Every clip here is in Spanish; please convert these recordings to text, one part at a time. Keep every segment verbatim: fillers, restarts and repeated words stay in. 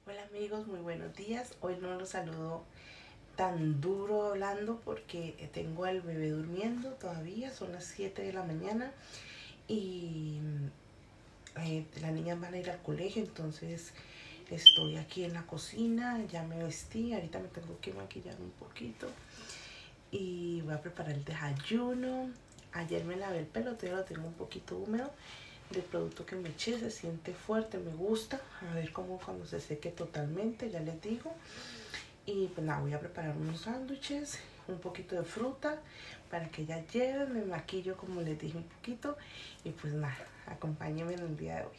Hola amigos, muy buenos días. Hoy no los saludo tan duro hablando porque tengo al bebé durmiendo todavía, son las siete de la mañana y eh, las niñas van a ir al colegio, entonces estoy aquí en la cocina, ya me vestí, ahorita me tengo que maquillar un poquito y voy a preparar el desayuno. Ayer me lavé el pelo, todavía lo tengo un poquito húmedo del producto que me eché, se siente fuerte, me gusta. A ver cómo cuando se seque totalmente, ya les digo. Y pues nada, voy a preparar unos sándwiches, un poquito de fruta para que ya lleven. Me maquillo como les dije un poquito y pues nada, acompáñenme en el día de hoy.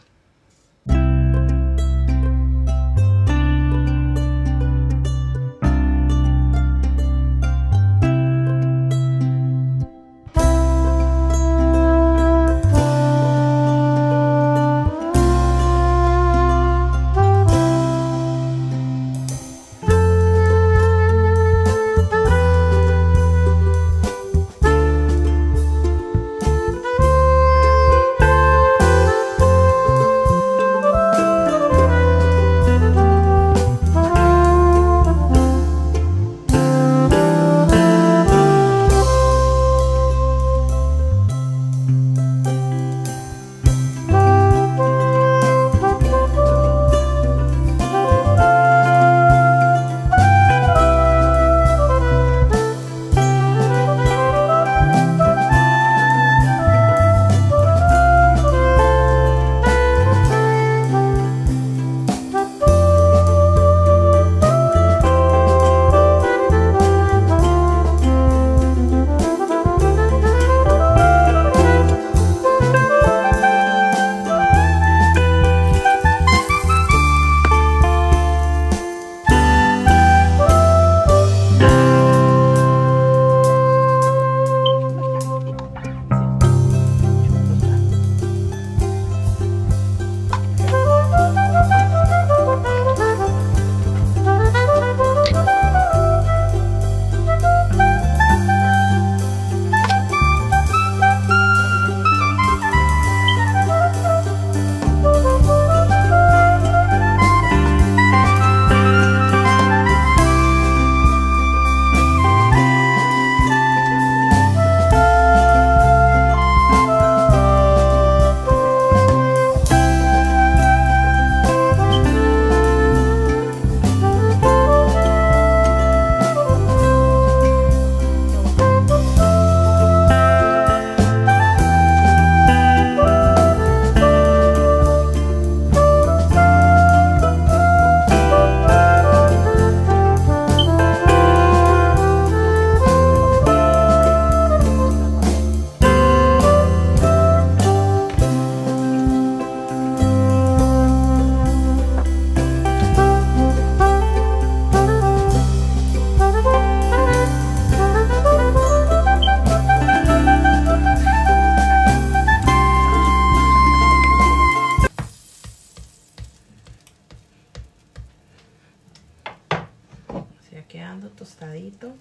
Quedando tostadito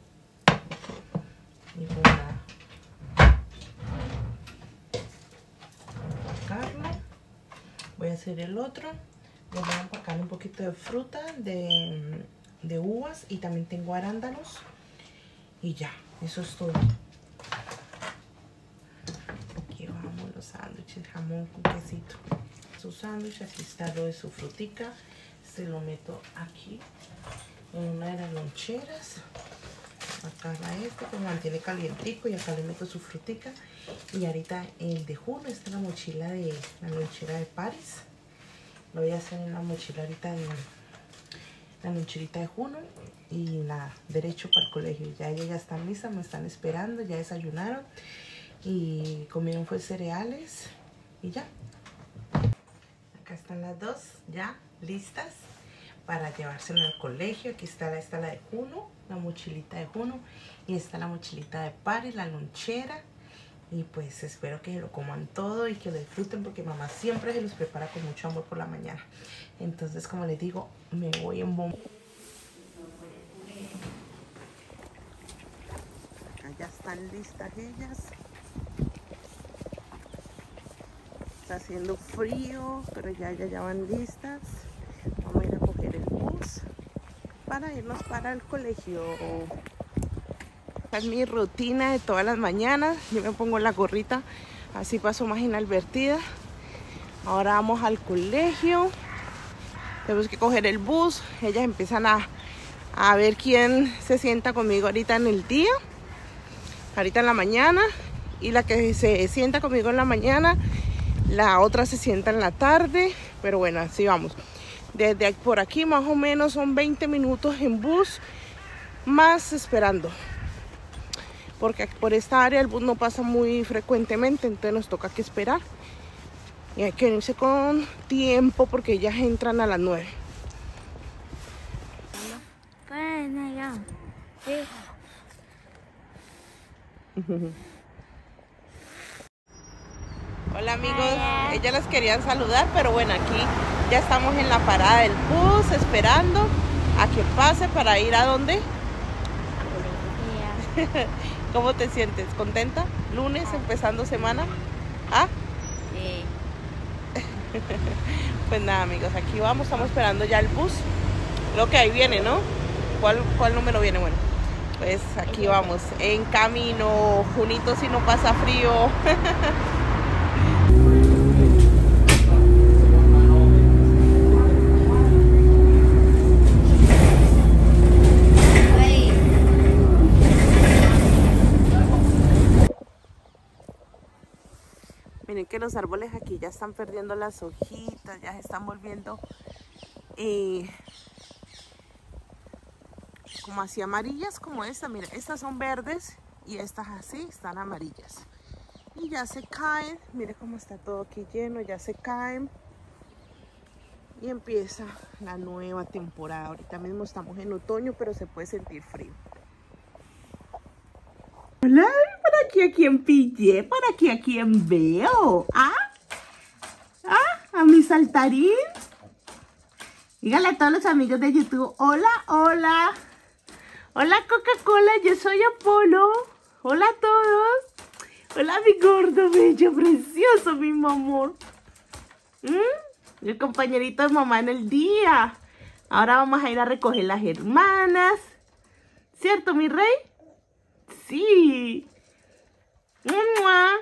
y voy a empacarlo. Voy a hacer el otro. Le voy a empacar un poquito de fruta, de, de uvas, y también tengo arándanos y ya, eso es todo. Aquí vamos los sándwiches, jamón con quesito. Su sándwich, aquí está lo de su frutica, se lo meto aquí en una de las loncheras. Acá va este que mantiene calientico y acá le meto su frutica. Y ahorita el de Juno, esta es la mochila de la lonchera de Paris. Lo voy a hacer en la mochila ahorita de la loncherita de Juno. Y nada, derecho para el colegio. Ya ellas ya están listas, me están esperando, ya desayunaron y comieron fue cereales y ya. Acá están las dos ya listas para llevárselo al colegio. Aquí está, está la de Juno, la mochilita de Juno, y está la mochilita de Paris, la lonchera. Y pues espero que lo coman todo y que lo disfruten, porque mamá siempre se los prepara con mucho amor por la mañana. Entonces, como les digo, me voy en bomba. Acá ya están listas ellas. Está haciendo frío, pero ya, ya, ya van listas. Vamos a ir a coger para irnos para el colegio. Esta es mi rutina de todas las mañanas. Yo me pongo la gorrita, así paso más inadvertida. Ahora vamos al colegio. Tenemos que coger el bus. Ellas empiezan a, a ver quién se sienta conmigo ahorita en el día. Ahorita en la mañana. Y la que se sienta conmigo en la mañana, la otra se sienta en la tarde. Pero bueno, así vamos. Desde por aquí más o menos son veinte minutos en bus, más esperando. Porque por esta área el bus no pasa muy frecuentemente, entonces nos toca que esperar. Y hay que irse con tiempo porque ellas entran a las nueve. Hola amigos, ellas las querían saludar, pero bueno, aquí ya estamos en la parada del bus esperando a que pase para ir a dónde. ¿Cómo te sientes? ¿Contenta? ¿Lunes empezando semana? ¿Ah? Sí. Pues nada amigos, aquí vamos, estamos esperando ya el bus. Creo que ahí viene, ¿no? ¿Cuál, cuál número viene? Bueno, pues aquí vamos, en camino, Junito si no pasa frío. Miren que los árboles aquí ya están perdiendo las hojitas, ya se están volviendo eh, como así amarillas como esta. Miren, estas son verdes y estas así están amarillas. Y ya se caen, miren cómo está todo aquí lleno, ya se caen. Y empieza la nueva temporada. Ahorita mismo estamos en otoño, pero se puede sentir frío. Hola, por aquí a quien pillé, por aquí a quien veo. ¿Ah? ¿Ah? ¿A mi saltarín? Dígale a todos los amigos de YouTube, hola, hola. Hola Coca-Cola, yo soy Apolo. Hola a todos. Hola mi gordo, bello, precioso, mi amor. ¿Mm? El compañerito de mamá en el día. Ahora vamos a ir a recoger las hermanas. ¿Cierto, mi rey? Sí. ¡Mua!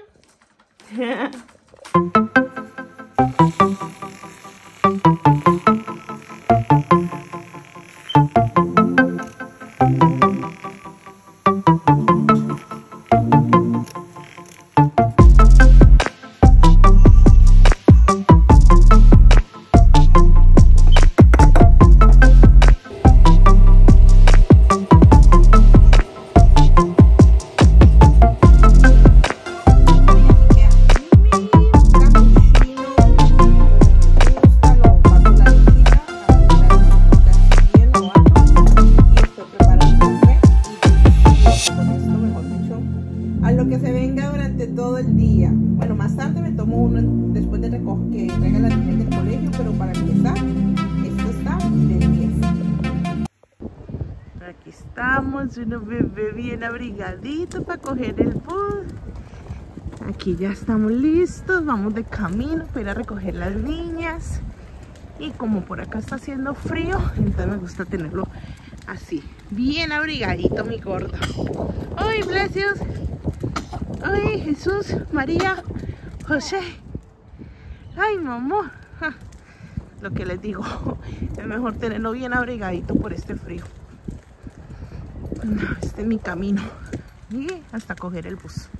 Aquí estamos, uno bebé bien abrigadito para coger el bus. Aquí ya estamos listos, vamos de camino para ir a recoger las niñas. Y como por acá está haciendo frío, entonces me gusta tenerlo así, bien abrigadito mi gordo. ¡Ay, blesios! ¡Ay, Jesús, María, José! ¡Ay, mamá! Ja. Lo que les digo, es mejor tenerlo bien abrigadito por este frío. Este es mi camino y hasta coger el bus.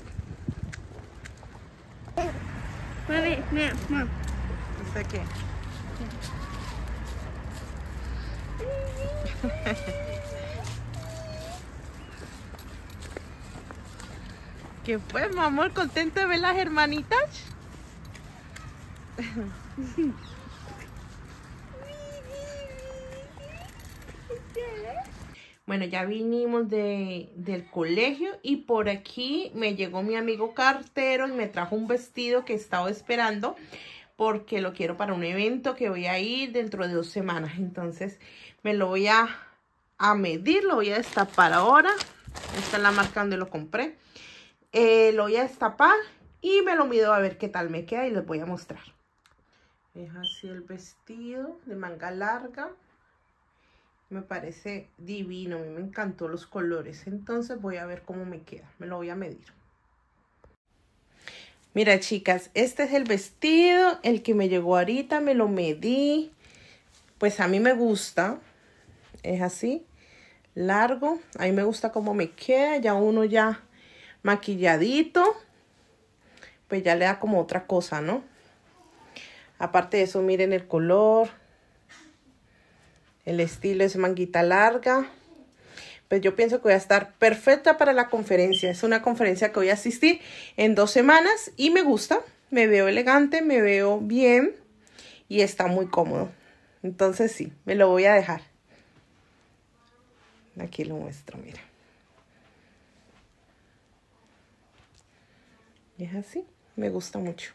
Mami, mira, mamá. ¿Usted qué? ¿Qué fue, mi amor? ¿Contento de ver las hermanitas? Bueno, ya vinimos de, del colegio y por aquí me llegó mi amigo cartero y me trajo un vestido que estaba esperando porque lo quiero para un evento que voy a ir dentro de dos semanas. Entonces me lo voy a, a medir, lo voy a destapar ahora. Esta es la marca donde lo compré. Eh, lo voy a destapar y me lo mido a ver qué tal me queda y les voy a mostrar. Es así el vestido de manga larga. Me parece divino, a mí me encantó los colores. Entonces voy a ver cómo me queda. Me lo voy a medir. Mira, chicas, este es el vestido, el que me llegó ahorita, me lo medí. Pues a mí me gusta. Es así, largo. A mí me gusta cómo me queda. Ya uno ya maquilladito. Pues ya le da como otra cosa, ¿no? Aparte de eso, miren el color. El estilo es manguita larga. Pues yo pienso que voy a estar perfecta para la conferencia. Es una conferencia que voy a asistir en dos semanas y me gusta. Me veo elegante, me veo bien y está muy cómodo. Entonces sí, me lo voy a dejar. Aquí lo muestro, mira. Y es así, me gusta mucho.